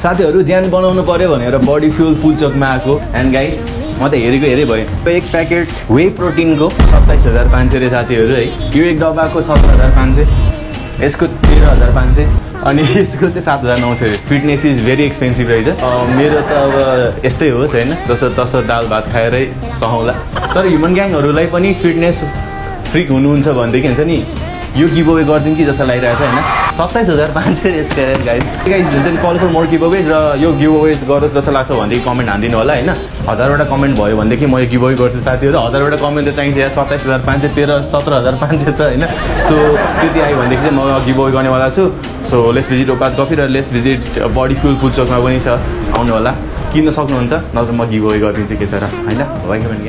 साथीहरु ज्यान बनाउनु पर्यो भनेर बडी फ्युल पुल्चोकमा आएको एन्ड गाइस म त हेरेको हेरे भयो एक प्याकेट वे प्रोटिनको 27500 रे साथीहरु है यो एक डब्बाको 17500 यसको 13500 अनि यसको चाहिँ 7900 रे फिटनेस इज भेरी एक्सपेन्सिभ रहेछ मेरो त अब यस्तै हो हैन जसो दाल भात खाएरै सहौला तर ह्युमन ग्याङहरुलाई पनि फिटनेस फ्रिक हुनुहुन्छ भन्दै के हुन्छ नि यो गिभअवे गर्दिन कि जस्तो लागिरहेछ हैन 27500 यसको गाइस जुन कल फर मोर गिभअवे र यो गिभअवे गरोस् जस्तो लाग्छ भन्दै कमेन्ट हान्दिनु होला हैन 1000 वटा कमेन्ट भयो भनेदेखि म यो गिभअवे गर्छु साथीहरु 1000 वटा कमेन्ट त चाहिन्छ यार 27500 13 17500 छ हैन सो त्यति आयो भनेदेखि चाहिँ म गिभअवे गर्नेवाला छु सो लेट्स भिजिट ओकाज कफी र लेट्स भिजिट बडी फ्युल पुल्चोकमा पनि छ आउनु होला किन्न सक्नुहुन्छ नत्र म गिभअवे गरिदिन्छु के तर हैन